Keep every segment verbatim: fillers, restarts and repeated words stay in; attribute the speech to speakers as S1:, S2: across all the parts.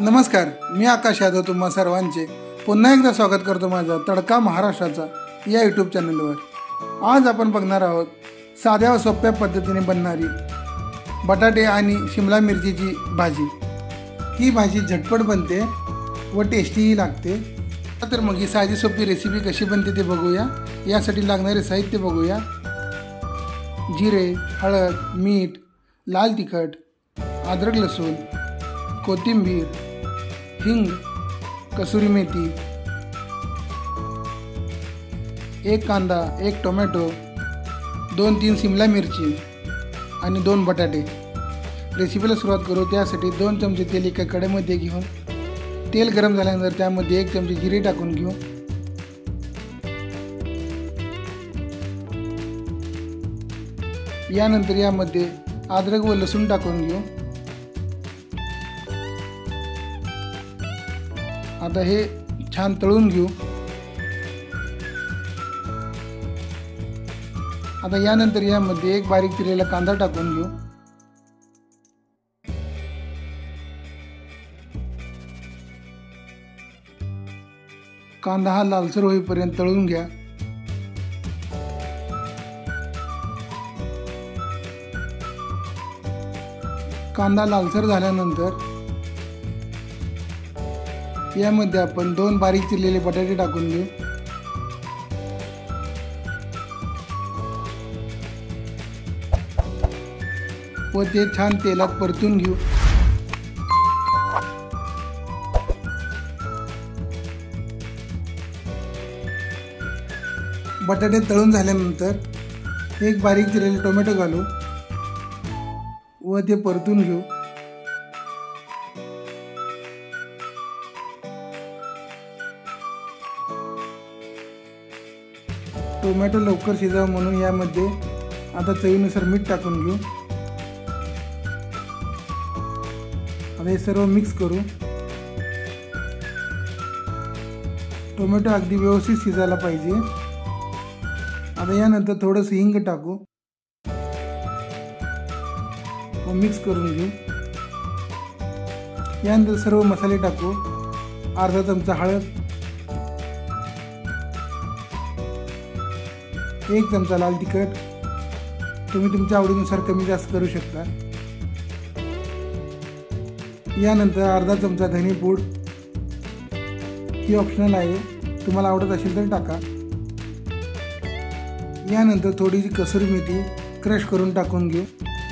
S1: नमस्कार, मी आकाश यादव तुम्हा सर्वांचे पुन्हा एकदा स्वागत करतो माझा तडका महाराष्ट्राचा या यूट्यूब चॅनलवर। आज आपण बघणार आहोत साध्या व सोप्या पद्धतीने बनणारी बटाटे आणि शिमला मिरचीची भाजी। ही भाजी झटपट बनते व टेस्टीही लागते। तर मग ही साधी सोपी रेसिपी कशी बनते ते बघूया। यासाठी लागणारे साहित्य बघूया। जिरे, हळद, मीठ, लाल तिखट, अद्रक लसूण, कोथिंबीर, हिंग, कसुरी मेथी, एक कांदा, एक टोमॅटो, दोन तीन शिमला मिरची आणि दोन बटाटे। रेसिपीला सुरुवात करू। त्यासाठी दोन चमचे तेल एका कढईमध्ये घेऊन तेल गरम झाल्यानंतर त्यामध्ये एक चमचे जिरे टाकून घेऊ। यानंतर यामध्ये अद्रक व लसूण टाकून घेऊ। आता हे छान तळून घेऊ। आता यानंतर यामध्ये एक बारीक चिरलेला कांदा टाकून घेऊ। कांदा हा लालसर होईपर्यंत तळून घ्या। कांदा लालसर झाल्यानंतर यामध्ये आपण दोन बारीक चिरलेले बटाटे टाकून घेऊ। व ते छान तेलात परतून घेऊ। बटाटे तळून झाल्यानंतर एक बारीक चिरलेले टोमॅटो घालू व ते परतून घेऊ। टोमॅटो लवकर शिजावं म्हणून यामध्ये आता चवीनुसार मीठ टाकून घेऊ। आता हे सर्व मिक्स करू। टोमॅटो अगदी व्यवस्थित शिजायला पाहिजे। आता यानंतर थोडंसं हिंग टाकू व मिक्स करून घेऊ। यानंतर सर्व मसाले टाकू। अर्धा चमचा हळद, एक चमचा लाल तिखट, तुम्ही तुमच्या आवडीनुसार कमी जास्त करू शकता। यानंतर अर्धा चमचा धने पूड, ही ऑप्शनल आहे, तुम्हाला आवडत असेल तर टाका। यानंतर थोडीशी कसुरी मेथी क्रश करून टाकून घेऊ।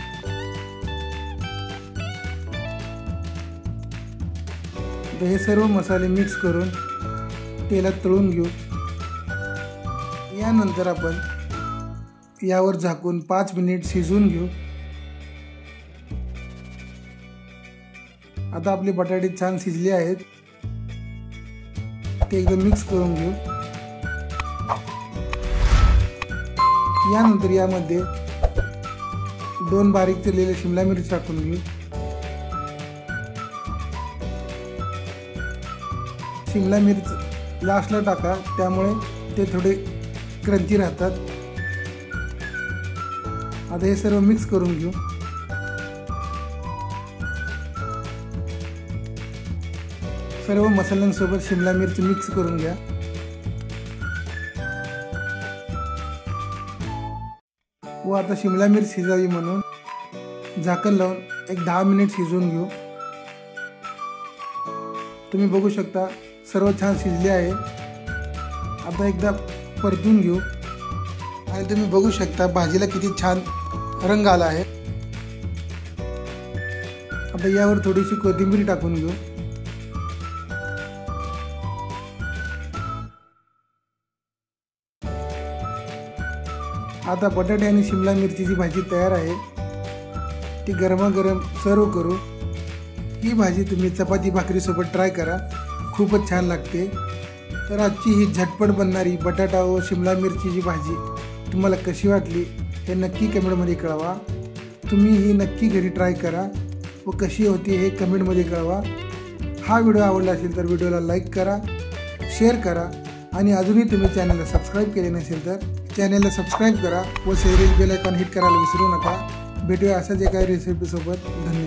S1: हे सर्व मसाले मिक्स करून तेलात तळून घेऊ। यानंतर आपण यावर झाकून पाच मिनिट शिजवून घेऊ। आता आपले बटाटे छान शिजले आहेत, ते एकदम मिक्स करून घेऊ। यानंतर यामध्ये दोन बारीक चिरलेले शिमला मिरची टाकून घेऊ। शिमला मिरची लास्टला टाका, त्यामुळे ते थोडे क्रंची राहतात। आता हे सर्व मिक्स करून घेऊ। सर्व मसाल्यांसोबत शिमला मिरची मिक्स करून घ्या। व आता शिमला मिरची शिजावी म्हणून झाकण लावून एक दहा मिनिट शिजवून घेऊ। तुम्ही बघू शकता सर्व छान शिजले आहे। आता एकदा परतून घेऊ आणि तुम्ही बघू शकता भाजीला किती छान रंग आला आहे। आता यावर थोडीशी कोथिंबीर टाकून घेऊ। आता बटाटे आणि शिमला मिरचीची भाजी तयार आहे, ती गरमागरम सर्व करू। ही भाजी तुम्ही चपाती भाकरीसोबत ट्राय करा, खूपच छान लागते। तर आजची ही झटपट बनणारी बटाटा व शिमला मिरचीची भाजी तुम्हाला कशी वाटली हे नक्की कमेंटमध्ये कळवा। तुम्ही ही नक्की घरी ट्राय करा व कशी होती हे कमेंटमध्ये कळवा। हा व्हिडिओ आवडला असेल तर व्हिडिओला लाईक करा, शेअर करा आणि अजूनही तुम्ही चॅनलला सबस्क्राईब केले नसेल तर चॅनलला सबस्क्राईब करा व शेअर बेल आयकॉन हिट करायला विसरू नका। भेटूया अशाच एका रेसिपीसोबत। धन्यवाद।